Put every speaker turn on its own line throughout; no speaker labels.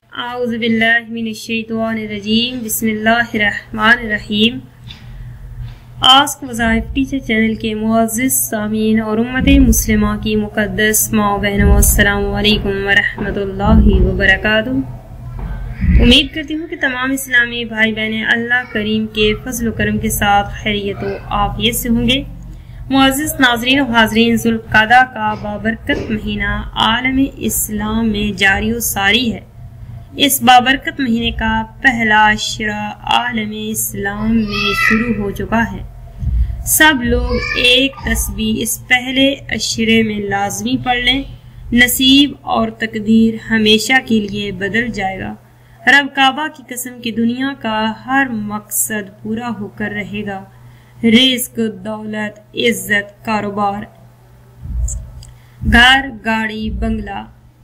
اعوذ باللہ من الشیطان الرجیم بسم اللہ الرحمن الرحیم۔ آسک وظائف ٹیچر چینل کے معزز سامعین اور امت مسلمہ کی مقدس ماں بہنوں، السلام علیکم ورحمۃ اللہ وبرکاتہ۔ امید کرتی ہوں کہ تمام اسلامی بھائی بہنیں اللہ کریم کے فضل و کرم کے ساتھ خیریت و عافیت سے ہوں گے۔ معزز ناظرین و حاضرین، ذوالقعدہ کا بابرکت مہینہ عالم اسلام میں جاری و ساری ہے۔ اس بابرکت مہینے کا پہلا عشرہ عالم اسلام میں شروع ہو چکا ہے۔ سب لوگ ایک تسبیح اس پہلے عشرے میں لازمی پڑھ لیں، نصیب اور تقدیر ہمیشہ کے لیے بدل جائے گا۔ رب کعبہ کی قسم کی دنیا کا ہر مقصد پورا ہو کر رہے گا۔ رزق، دولت، عزت، کاروبار، گھر، گاڑی، بنگلہ،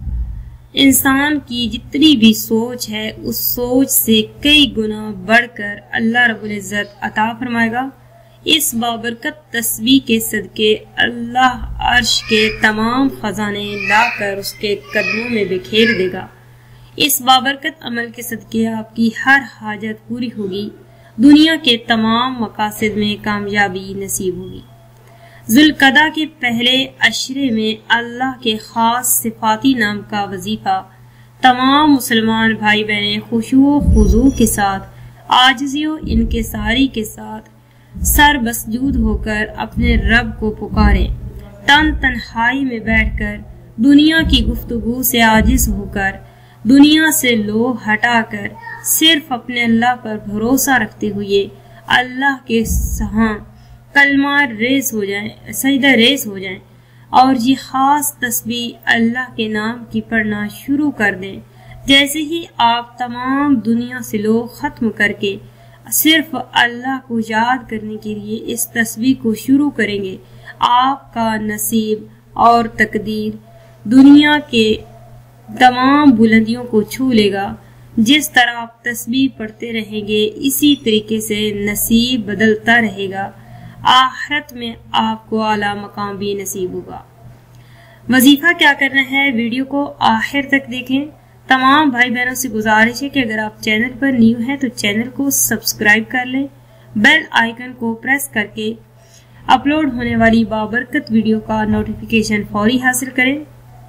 انسان کی جتنی بھی سوچ ہے اس سوچ سے کئی گنا بڑھ کر اللہ رب العزت عطا فرمائے گا۔ اس بابرکت تسبیح کے صدقے اللہ عرش کے تمام خزانے لا کر اس کے قدموں میں بکھیر دے گا۔ اس بابرکت عمل کے صدقے آپ کی ہر حاجت پوری ہوگی، دنیا کے تمام مقاصد میں کامیابی نصیب ہوگی۔ ذوالقعدہ کے پہلے عشرے میں اللہ کے خاص صفاتی نام کا وظیفہ تمام مسلمان بھائی بہنیں خشوع و خضوع کے ساتھ، عاجزی و انکساری کے ساتھ سر مسجود ہو کر اپنے رب کو پکاریں۔ تنہائی میں بیٹھ کر دنیا کی گفتگو سے عاجز ہو کر، دنیا سے لو ہٹا کر صرف اپنے اللہ پر بھروسہ رکھتے ہوئے اللہ کے سہاں کلمہ ریز ہو جائیں، سجدہ ریز ہو جائیں اور یہ خاص تسبیح اللہ کے نام کی پڑھنا شروع کر دیں۔ جیسے ہی آپ تمام دنیا سے لوگ ختم کر کے صرف اللہ کو یاد کرنے کے لیے اس تسبیح کو شروع کریں گے، آپ کا نصیب اور تقدیر دنیا کے تمام بلندیوں کو چھو لے گا۔ جس طرح آپ تسبیح پڑھتے رہیں گے اسی طریقے سے نصیب بدلتا رہے گا، آخرت میں آپ کو اعلیٰ مقام بھی نصیب ہوگا۔ وظیفہ کیا کرنا ہے، ویڈیو کو آخر تک دیکھیں۔ تمام بھائی بہنوں سے گزارش ہے کہ اگر آپ چینل پر نیو ہیں تو چینل کو سبسکرائب کر لیں، بیل آئیکن کو پریس کر کے اپلوڈ ہونے والی بابرکت ویڈیو کا نوٹیفیکیشن فوری حاصل کریں۔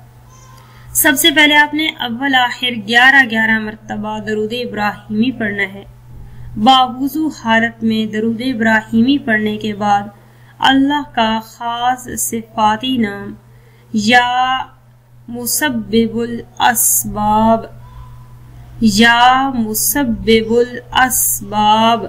سب سے پہلے آپ نے اول آخر 11 مرتبہ درود ابراہیمی پڑھنا ہے۔ باوضو حالت میں درود ابراہیمی پڑھنے کے بعد اللہ کا خاص صفاتی نام یا مسبب الاسباب، یا مسبب الاسباب،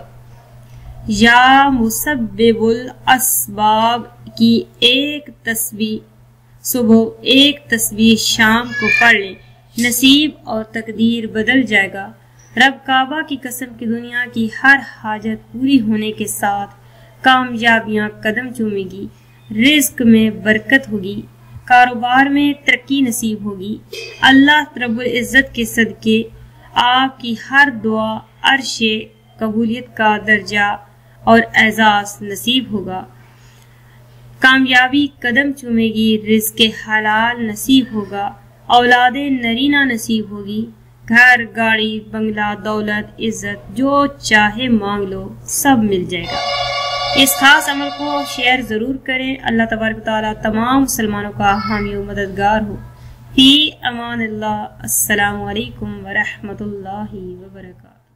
یا مسبب الاسباب کی ایک تسبیح صبح، ایک تسبیح شام کو پڑھ لیں، نصیب اور تقدیر بدل جائے گا۔ رب کعبہ کی قسم کی دنیا کی ہر حاجت پوری ہونے کے ساتھ کامیابیاں قدم چومے گی، رزق میں برکت ہوگی، کاروبار میں ترقی نصیب ہوگی۔ اللہ رب العزت کے صدقے آپ کی ہر دعا عرش قبولیت کا درجہ اور اعزاز نصیب ہوگا، کامیابی قدم چومے گی، رزق حلال نصیب ہوگا، اولاد نرینہ نصیب ہوگی، گھر، گاڑی، بنگلہ، دولت، عزت، جو چاہے مانگ لو سب مل جائے گا۔ اس خاص عمل کو شیئر ضرور کریں۔ اللہ تبارک و تعالیٰ تمام مسلمانوں کا حامی و مددگار ہو۔ فی امان اللہ۔ السلام علیکم ورحمۃ اللہ وبرکاتہ۔